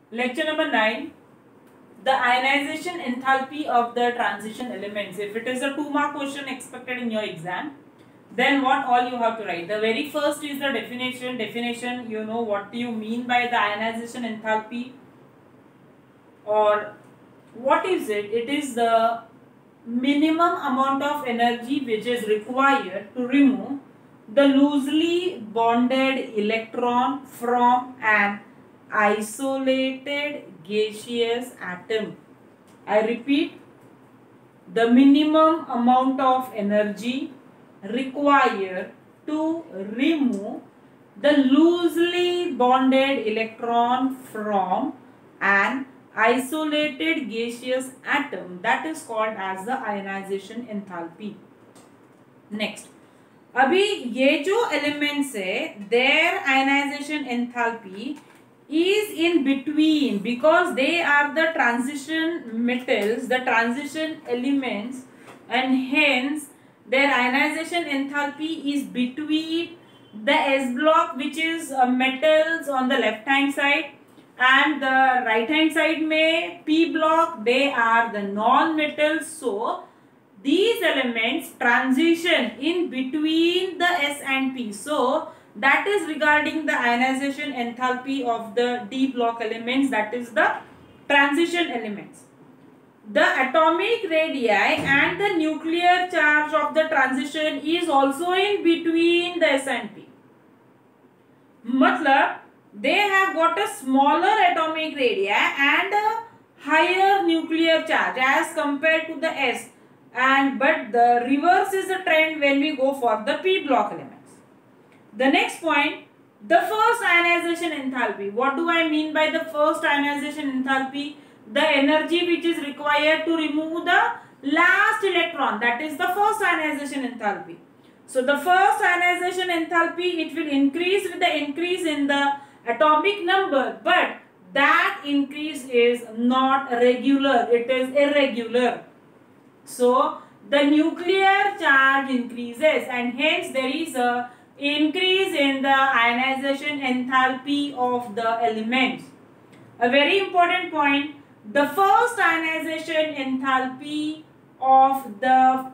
Lecture number 9. The ionization enthalpy of the transition elements. If it is a 2-mark question expected in your exam, then what all you have to write? The very first is the definition. Definition, you know what do you mean by the ionization enthalpy, or what is it? It is the minimum amount of energy which is required to remove the loosely bonded electron from an isolated gaseous atom. I repeat, the minimum amount of energy required to remove the loosely bonded electron from an isolated gaseous atom, that is called as the ionization enthalpy. Next, अभी ये जो elements है, their ionization enthalpy is in between, because they are the transition metals, the transition elements, and hence their ionization enthalpy is between the S block, which is metals on the left hand side, and the right hand side में P block, they are the non-metals. So these elements transition in between the S and P. So that is regarding the ionization enthalpy of the D block elements, that is the transition elements. The atomic radii and the nuclear charge of the transition is also in between the S and P. मतलब they have got a smaller atomic radii and a higher nuclear charge as compared to the S, but the reverse is the trend when we go for the P block elements. The next point, the first ionization enthalpy. What do I mean by the first ionization enthalpy? The energy which is required to remove the last electron, that is the first ionization enthalpy. So the first ionization enthalpy, it will increase with the increase in the atomic number, but that increase is not regular, it is irregular. So the nuclear charge increases, and hence there is a increase in the ionization enthalpy of the elements. A very important point, the first ionization enthalpy of the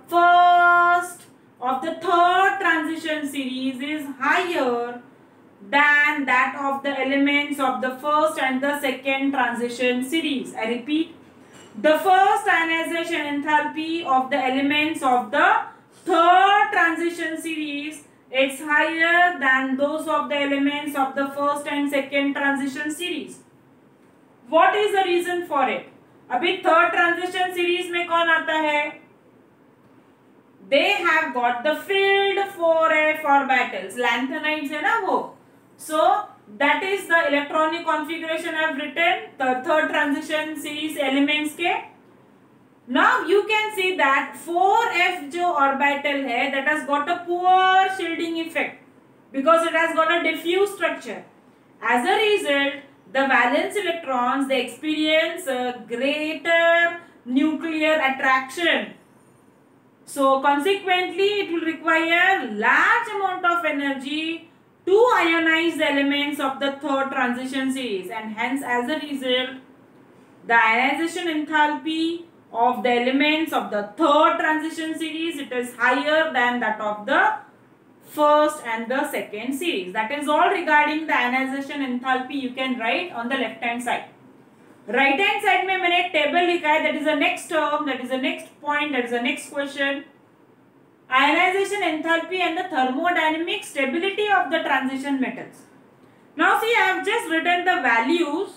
third transition series is higher than that of the elements of the first and the second transition series. I repeat, the first ionization enthalpy of the elements of the third transition series, it's higher than those of the elements of the first and second transition series. What is the reason for it? अभी third transition series में कौन आता है? They have got the filled 4f orbitals, lanthanides है ना वो. So that is the electronic configuration I have written, the third transition series elements के. Now you can see that 4f जो orbital है, that has got a poor shielding effect because it has got a diffuse structure. As a result, the valence electrons, they experience a greater nuclear attraction. So consequently, it will require large amount of energy to ionize the elements of the third transition series, and hence as a result, the ionization enthalpy of the elements of the third transition series, it is higher than that of the first and the second series. That is all regarding the ionization enthalpy. You can write on the left hand side. Right hand side में मैंने table लिखा है, that is the next term, that is the next point, that is the next question. Ionization enthalpy and the thermodynamic stability of the transition metals. Now see, I have just written the values.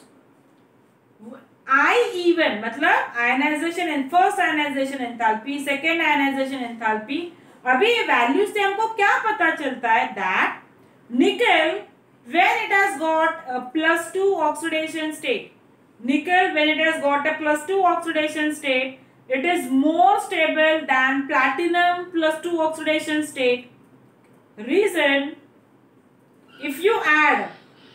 I even मतलब ionization and first ionization enthalpy, second ionization enthalpy. अभी ये values से हमको क्या पता चलता है? That nickel, when it has got a +2 oxidation state, nickel when it has got a +2 oxidation state, it is more stable than platinum +2 oxidation state. Reason, if you add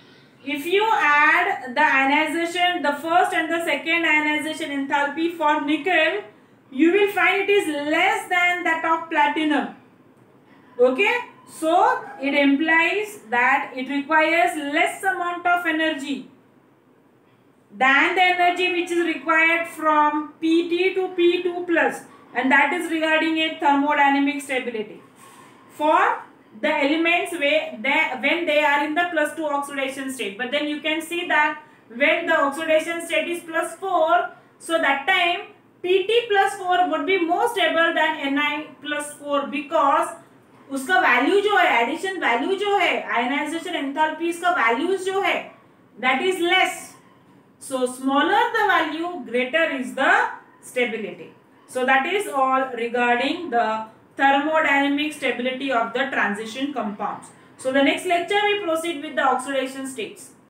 the ionization, the first and the second ionization enthalpy for nickel, you will find it is less than that of platinum. Okay, so it implies that it requires less amount of energy. than the energy which is required from Pt to P2 plus, and that is regarding a thermodynamic stability for the elements when they are in the plus 2 oxidation state. But then you can see that when the oxidation state is plus 4, so that time Pt plus 4 would be more stable than Ni plus 4, because उसका value जो है, addition value जो है, ionization enthalpies का values जो है, that is less. So smaller the value, greater is the stability. So that is all regarding the thermodynamic stability of the transition compounds. So the next lecture we proceed with the oxidation states.